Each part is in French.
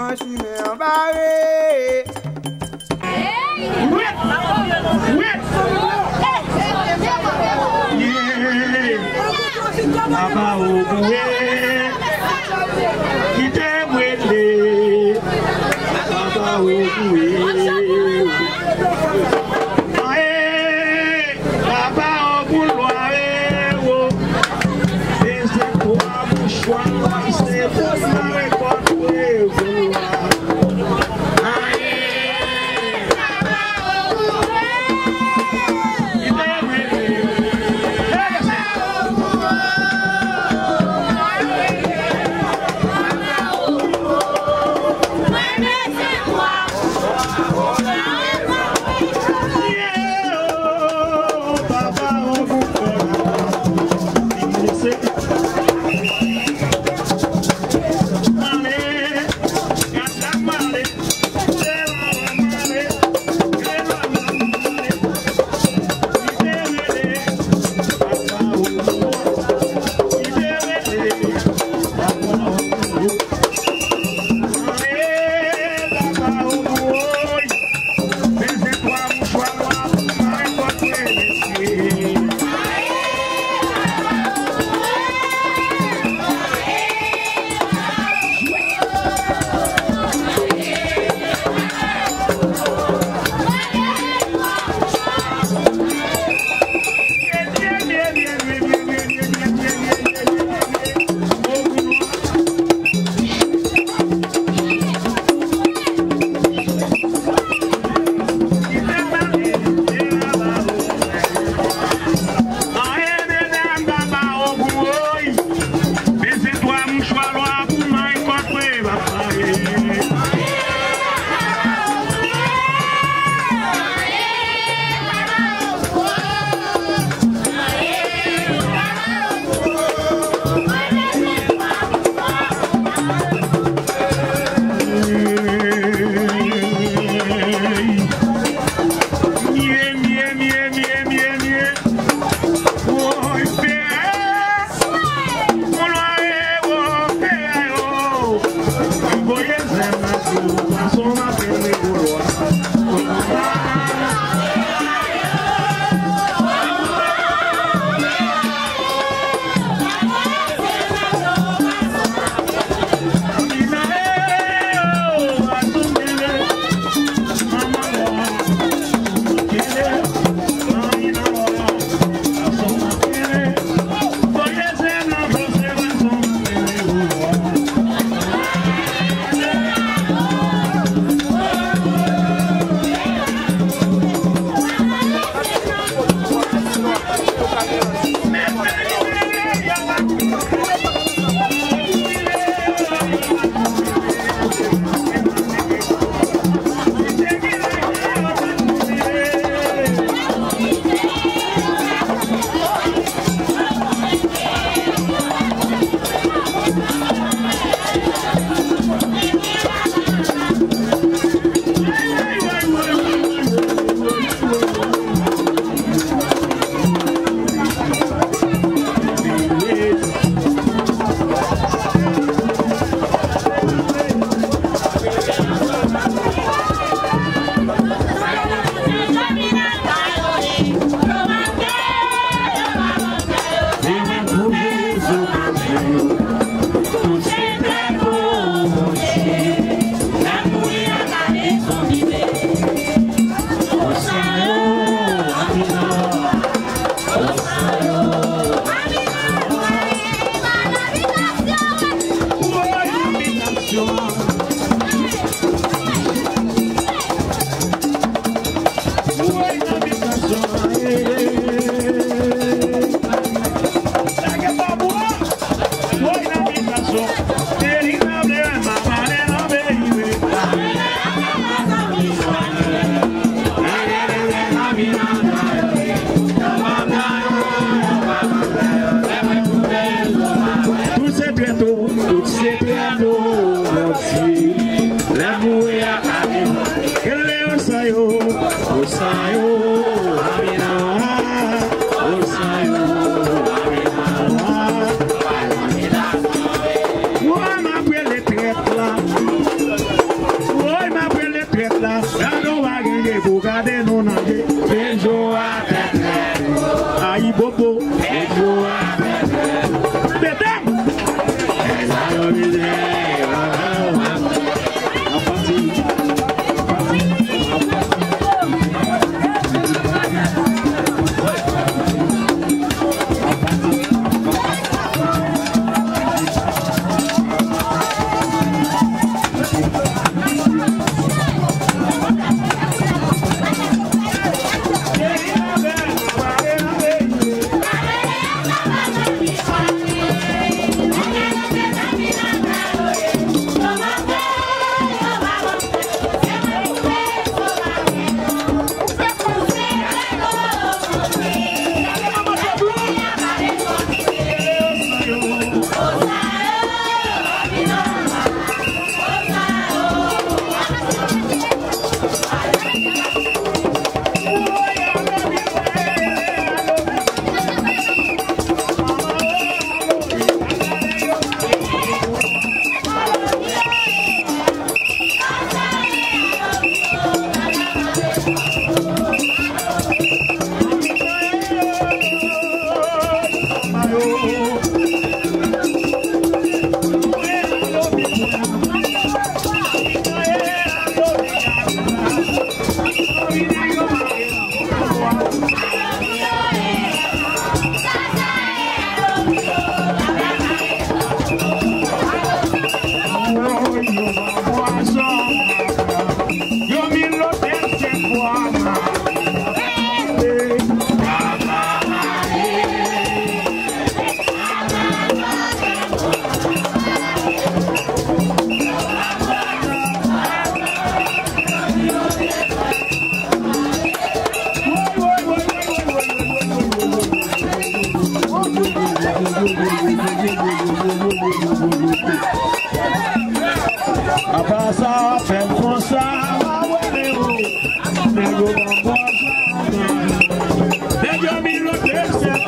Aye.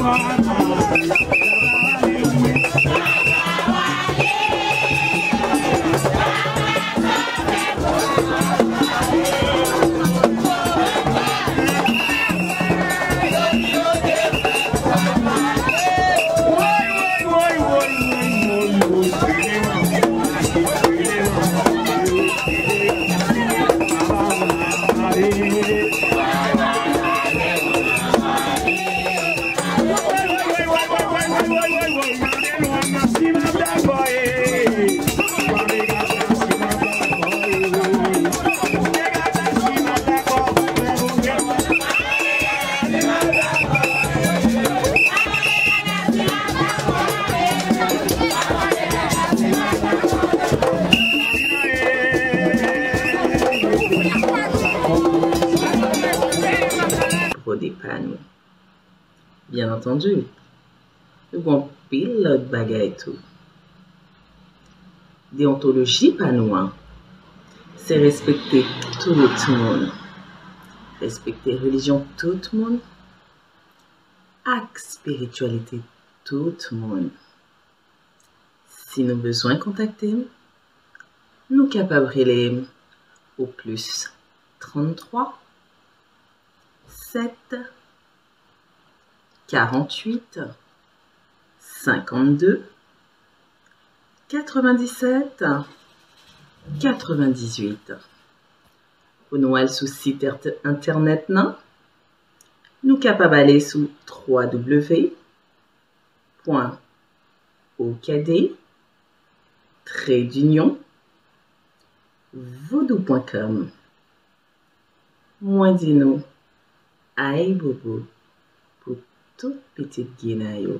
Des panneaux. Bien entendu, nous avons pile l'autre bagaille tout. Déontologie panouin, c'est respecter tout le monde. Respecter religion tout le monde. Acte spiritualité tout le monde. Si nous besoin contacter, nous capables de au plus 33 7 48 52 97 98. Pour nous aller sur le site internet, nous capables d'aller sur www.okd-vodou.com. Moi dis-nous Ayibobo pour toute petite guinaille.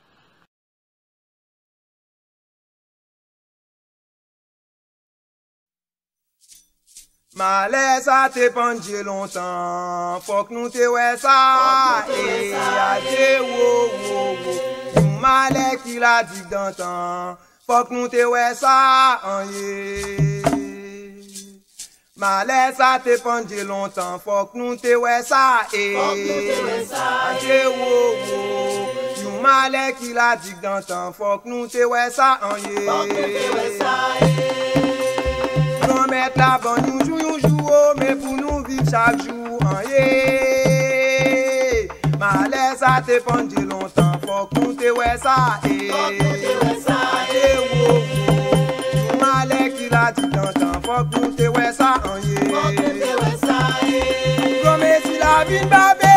Malaise a te pendu longtemps, faut que nous te ouais ça, et a te wo. Malais qui l'a dit d'antan, faut que nous te ouais ça, en Malaise a te pendu longtemps, faut que nous te ouais ça, et a te wo. Malais qui l'a dit d'antan, faut que nous te ouais ça, en mettre la bonne nous joue, mais pour nous vivre chaque jour en malaise a te pendu longtemps, faut qu'on te ouais ça malais qui l'a dit longtemps, faut qu'on te ouais ça en comme si la vie babé